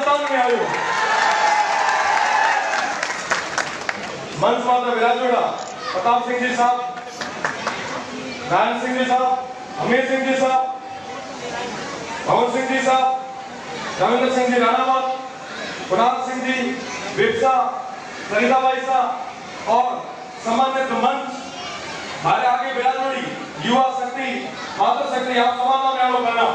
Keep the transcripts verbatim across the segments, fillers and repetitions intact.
राजस्थान में आयो मंच माता विराजोड़ा प्रताप सिंह जी साहब, नारायण सिंह जी साहब, अमीर सिंह जी साहब, भवन सिंह जी साहब, रविंद्र सिंह जी राणावत, कुणाल सिंह जी, बिरसा, सरिता भाई साहब और सम्मानित मंच हमारे आगे विराजोड़ी युवा शक्ति मातृ शक्ति आप समाना में आलो करना।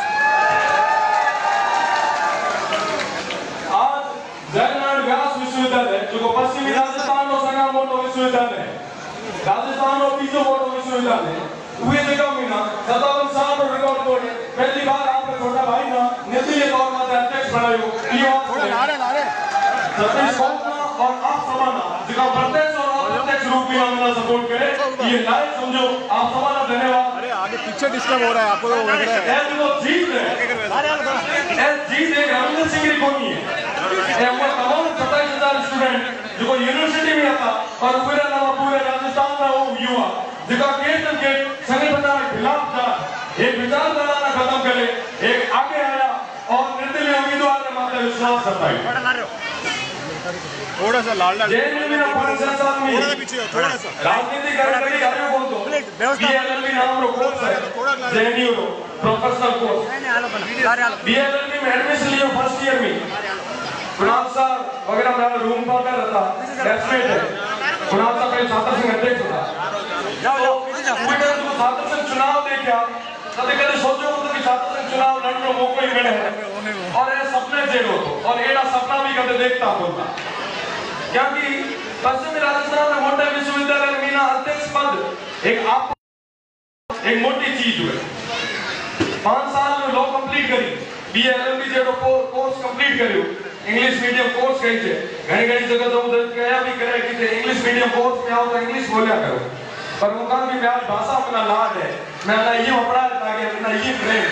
आज जयनारायण व्यास विश्वविद्यालय जो पश्चिमी राजस्थान नो संगा मोटो विश्वविद्यालय राजस्थान नो बीजो मोटो विश्वविद्यालय उहे जगह में ना सत्तावन साल नो रिकॉर्ड तोड़े पहली बार आपने छोटा भाई ना निर्दलीय तौर पर अध्यक्ष बनायो यो थोड़ा नारे नारे सतीश कोटना और आप समाना जगह प्रत्यक्ष और अप्रत्यक्ष रूप में हमें सपोर्ट करे ये लाइव समझो आप समाना धन्यवाद। अरे आगे पीछे डिस्टर्ब हो रहा है आपको लग रहा है ये जो जीत है ये जीत एक रविंद्र सिंह की कौन है ये वो तमाम सत्ताईस हजार स्टूडेंट जो यूनिवर्सिटी में आता और पूरे नाम पूरे राजस्थान में वो युवा जिसका केस के संगठन के खिलाफ था एक विचारधारा ना खत्म करे एक आगे आया और निर्दलीय उम्मीदवार ने मात्र विश्वास जताया। थोड़ा सा लाल लाल जेएनयू में पांच साल में थोड़ा सा पीछे थोड़ा सा राजनीति कार्यकर्ता आयो बोल दो बीएलएलबी नाम रो कोर्स है जेएनयू रो प्रोफेशनल कोर्स बीएलएलबी में एडमिशन लियो फर्स्ट ईयर में कुणाल साहब वगैरह मेरा रूम पार्टनर रहता बैचमेट है कुणाल साहब पहले छात्र संघ अध्यक्ष था जाओ बेटा तुम छात्र संघ चुनाव देखा कभी कभी सोचो तो कि छात्र संघ चुनाव लड़ने को मौका ही मिले है और ये सपने जेड़ो और एड़ा सपना भी कभी देखता बोलता क्योंकि पश्चिमी राजस्थान में मोटे विश्वविद्यालय में ना अध्यक्ष पद एक आप एक मोटी चीज हुए पांच साल में लॉ कंप्लीट करी बीएलएलबी जेड़ो कोर्स कंप्लीट करियो इंग्लिश मीडियम कोर्स कही छे घणी घणी जगह तो उधर कया भी करे कि इंग्लिश मीडियम कोर्स में आओ तो इंग्लिश बोलिया करो पर मुका की प्यार भाषा अपना लाड है मैं ना ये अपना ताकि अपना ये प्रेम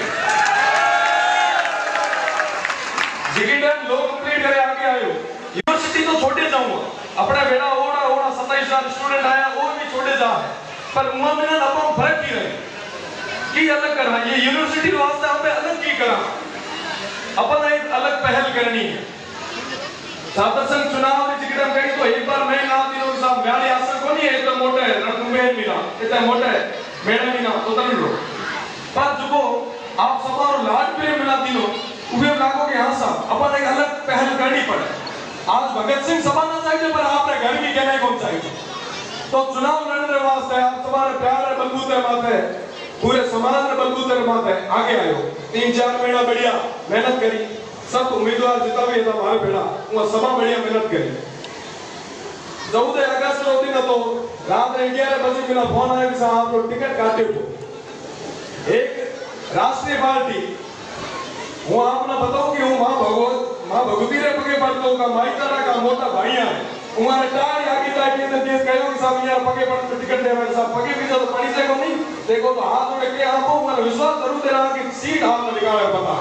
जिगिडन लोग कंप्लीट करे आगे आयो यूनिवर्सिटी तो छोड़े जाऊंगा अपने बेटा ओड़ा ओड़ा सत्ताईस हजार स्टूडेंट आया वो भी छोड़े जा पर उमा में ना अपन फर्क ही रहे की अलग करना ये यूनिवर्सिटी वास्ते हम पे अलग की करा अपन एक अलग पहल करनी है छात्र संघ चुनाव में जिक्र करी तो एक बार मैं नाम दिनो साहब म्याली आसन को नहीं है इतना मोटा है रणकुंभे मिला इतना मोटा है मैंने भी ना तो तन लो पर जो आप समारोह लाड पे मिला दिनो उहे लागो के हां साहब अपन एक अलग पहल करनी पड़े आज भगत सिंह सभा ना चाहिए पर आपने घर भी कहने को चाहिए तो चुनाव लड़ने वास्ते आप तुम्हारे प्यार है बलबूते बात है पूरे समाज में बलबूते बात है आगे आयो तीन चार महीना बढ़िया मेहनत करी सब उम्मीदवार जितना भी था हमारे बेटा वो सभा बढ़िया मेहनत करी चौदह अगस्त रो दिन तो रात ग्यारह बजे मेरा फोन आया कि साहब आप लोग टिकट काटे हो एक राष्ट्रीय पार्टी वो आपने बताओ कि हूँ माँ भगवत माँ भगवती रे पगे पड़तो का माइतारा का मोटा भाईया है उमारे टार आगे जाके तो केस कहो कि साहब यार पगे पड़ तो टिकट दे मेरे साहब पगे भी तो पड़ी से को नहीं देखो तो हाथ जोड़ के आपको मेरा विश्वास जरूर दे रहा कि सीट हाथ में निकाले पता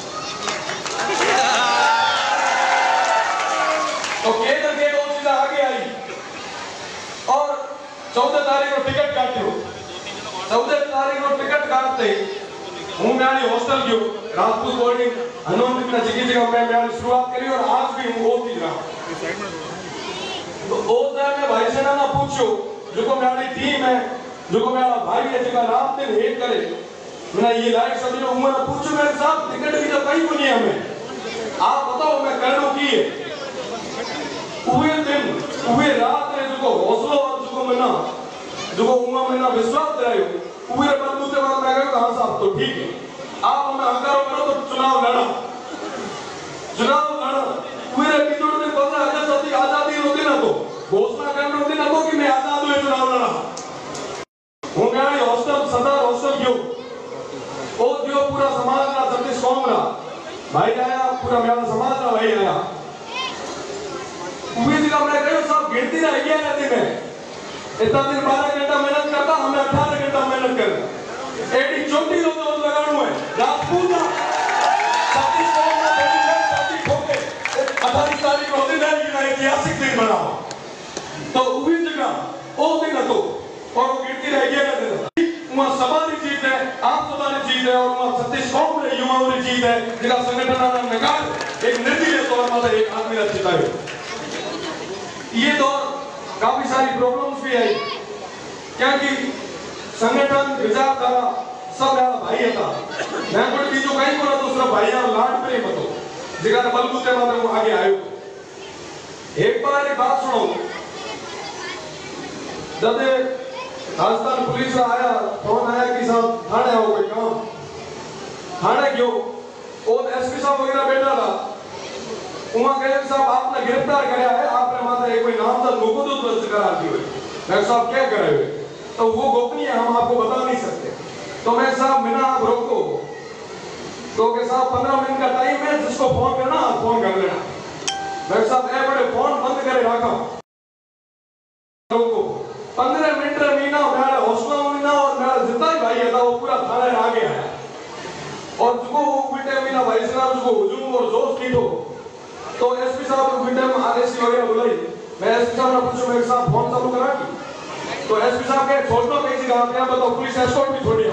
तो केंद्र के वो सीधा आगे आई और चौदह तारीख को टिकट काटे हो चौदह तारीख को टिकट काटते हूँ मैं हॉस्टल गयो राजपूत बोर्डिंग हनुमान की जगह जगह मैं मैं शुरुआत करी और आज भी हूँ वो चीज रहा तो ओ टाइम में भाई सेना ना पूछो जो को मेरी टीम है जो को मेरा भाई है जगह रात दिन हेट करे मैं ये लाइक समझो उम्र ना पूछो मेरे साहब टिकट भी तो कहीं को नहीं हमें आप बताओ मैं करनो की है उहे दिन उहे रात में जो को हौसला और जो को मना जो को उम्र में ना विश्वास दिलायो उहे बंदूक से बात मैं कहूं हां साहब तो ठीक है आप हमें हंगारो करो तो चुनाव लड़ा चुनाव लड़ा पूरे बिजोड़ दिन पंद्रह अगस्त होती आजादी होती ना तो घोषणा करने होती ना तो कि मैं आजाद हुए चुनाव लड़ा हूँ मैं हॉस्टल सदा हॉस्टल क्यों वो जो पूरा समाज का सतीश कौमरा भाई आया पूरा मेरा समाज का भाई आया उम्मीद का मैं कहूँ सब गिनती ना ग्यारह दिन है इतना दिन बारह घंटा मेहनत करता हमें अठारह घंटा मेहनत करना एडी चोटी लोग तो लगाना है राजपूत सतीश कौमरा बेटी ठोके अठारह तारीख को दिन है ये ऐतिहासिक दिन बना तो वही जगह वो दिन तो और वो गिनती रह गया करते वहाँ सभा की जीत है आप सभा की जीत है और वहाँ सतीश कौमरे युवाओं की जीत है जिसका संगठन नकार एक निर्दलीय माता एक आदमी ने जितायो। ये दौर काफी सारी प्रॉब्लम्स भी आई क्योंकि संगठन विचारधारा सब यार भाई था। मैं कोई बीजो कहीं को ना दूसरा भाई यार लाड प्रेम હતો जिगाने बलबूते माते वो आगे आयो। एक बार एक बात सुनो, जब राजस्थान पुलिस आया फोन आया कि साहब थाने आओ कोई काम, थाने क्यों और एसपी साहब वगैरह बैठा था। वहां कहे साहब आपने गिरफ्तार कराया है, आपने माता कोई नामजद मुकदमा दर्ज करा दी हुई। मैं साहब क्या करे हुए, तो वो गोपनीय हम आपको बता नहीं सकते। तो मैं साहब बिना आप रोको तो के साहब पंद्रह मिनट का टाइम है, जिसको फोन करना फोन कर लेना। मैं साहब ए बड़े फोन बंद करे रखा रोको पंद्रह मिनट मीना मेरा हौसला मीना और मेरा जितना ही भाई था वो पूरा थाने आ गया है। और जो बेटे मीना भाई साहब जो हुजूम और जोश की हो तो एसपी साहब बेटे में आरएससी वगैरह बुलाई। मैं एसपी साहब ने पूछा मेरे साथ फोन चालू करा की, तो एसपी साहब के छोड़ो कैसी बात है बताओ, पुलिस एस्कॉर्ट भी छोड़ी।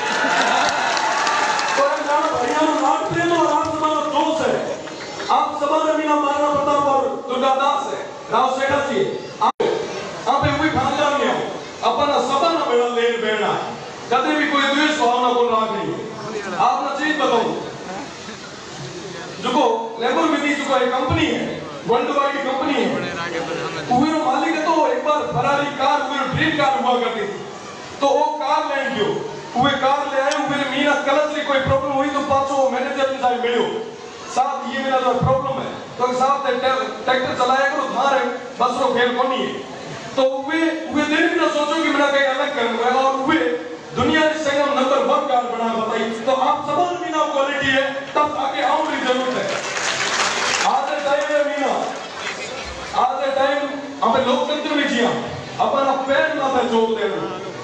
तो हम जाना भैया लाड प्रेम और आप समाज दोस्त है। आप सभा में मीना महाराणा प्रताप और दुर्गादास है राव सेठा जी आप आप कोई खानदान नहीं हो अपना सभा ना बेड़ा लेन बेड़ना कभी भी कोई द्वेष भावना को राख नहीं। आप ना चीज बताओ जो लेबर विधि जो एक कंपनी है वर्ल्ड वाइड कंपनी है, उहे मालिक है तो एक बार फरारी कार उहे ड्रीम कार हुआ करती थी। तो वो कार ले गयो उहे कार ले आए उहे मीना कलच री कोई प्रॉब्लम हुई तो पाछो मैनेजर ने साहब मिलियो साहब ये मेरा जो प्रॉब्लम है तो साहब ट्रैक्टर चलाया करो थारे बस रो खेल कोनी है। तो उहे उहे दिन भी ना सोचो कि मेरा कहीं अलग करूंगा और उहे दुनिया के संगम नंबर वन कार बना बताई। तो आप सबल मीना क्वालिटी है तब आगे आने की जरूरत है। आज टाइम है मीना आज टाइम हमें लोकतंत्र में जिया अपना पैर ना पे जोड़ देना।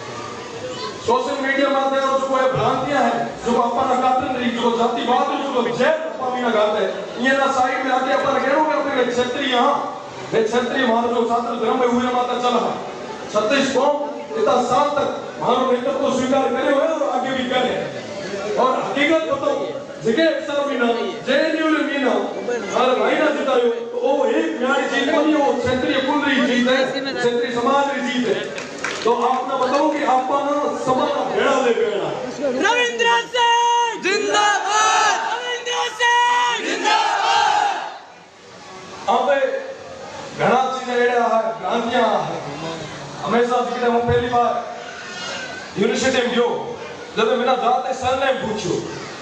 सोशल मीडिया माते और जो कोई भ्रांतियां है जो अपना काटन रही जो जातिवाद जो जैन अपना गाते हैं ये ना साइड में आके अपन कह रहे अपने क्षेत्रीय हां वे क्षेत्रीय मानो जो छात्र धर्म में हुए माता चला छत्तीस कौम इतना साल तक मानो नेतृत्व को स्वीकार करे हुए और आगे भी करे। और हकीकत बताओ जगह सब मीना जेएनयू ने मीना हर महीना जितायो तो वो एक न्याय जीत नहीं वो क्षेत्रीय कुंडली जीत है क्षेत्रीय समाज की जीत है। तो आपने बताओ कि आपका ना समाज भेड़ा ले भेड़ा रविंद्र सिंह जिंदाबाद रविंद्र सिंह जिंदाबाद। अबे घना चीजें एड़ा है क्रांतियां हमेशा जिक्र हूं पहली बार यूनिवर्सिटी में गयो जब मेरा जाते सरनेम पूछो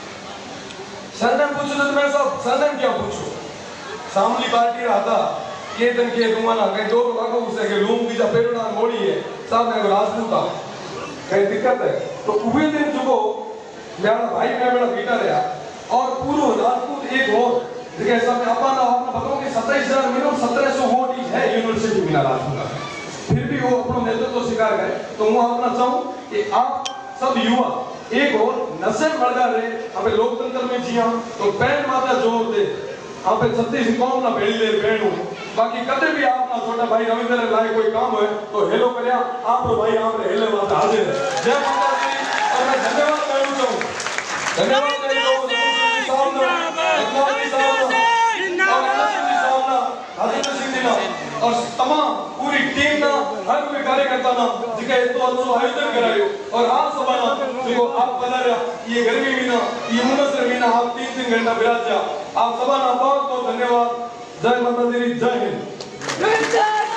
सरनेम पूछो तो मैं सब सरनेम क्या पूछो सामली पार्टी रहा था ये दिन के रुमाना कहीं दो लागो उसे के लूम बीजा पेड़ना मोड़ी है साहब मैं राजपूत था कहीं दिक्कत है। तो उहे दिन जो मेरा भाई मैं मेरा बेटा रहा और पूरा राजपूत एक और देखिए सब अपन आपने बताओ कि सत्ताईस हजार मिनिमम सत्रह सौ वोट है यूनिवर्सिटी में राजपूत फिर भी वो अपना नेतृत्व तो स्वीकार करे। तो मैं अपना चाहूं कि आप सब युवा एक और नशे मरदा रहे हमें लोकतंत्र में जिया तो पैन माता जोर दे आप छत्तीस कौम ना भेड़ी ले बैठो बाकी कदे भी आप ना छोटा भाई रविंद्र लाए कोई काम है तो हेलो करया आप रो भाई आप हेले माता हाजिर है। जय माता दी और मैं धन्यवाद कहना चाहूं धन्यवाद और तमाम पूरी टीम ना हर कोई कार्यकर्ता ना जिके तो अच्छो आयोजन करायो और आप सबाना देखो आप बता रहा ये गर्मी में ना ये उमस में ना आप तीन तीन घंटा विराज जा आप सबाना बहुत बहुत धन्यवाद। जय माता दी जय हिंद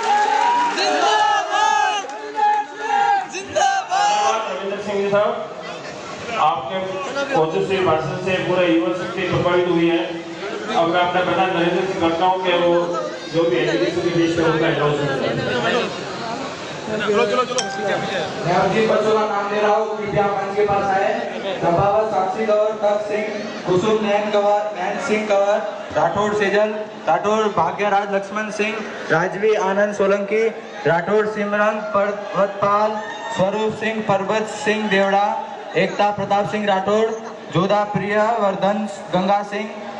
जिंदाबाद जिंदाबाद। रविंद्र सिंह जी साहब आपके कोशिश से भाषण से पूरा युवा शक्ति प्रभावित हुई है। अब मैं अपना प्रधान नरेंद्र सिंह करता हूँ कि वो जो भी एजुकेशन के बीच में होता है चलो चलो चलो मैं उनके बच्चों का नाम ले रहा हूँ कृपया मंच के पास आए। प्रभावत साक्षी कंवर तक सिंह कुसुम नैन कंवर नैन सिंह कंवर राठौड़ सेजल राठौड़ भाग्यराज लक्ष्मण सिंह राजवी आनंद सोलंकी राठौड़ सिमरन पर्वतपाल स्वरूप सिंह पर्वत सिंह देवड़ा एकता प्रताप सिंह राठौड़ जोधा प्रिय वर्धन गंगा सिंह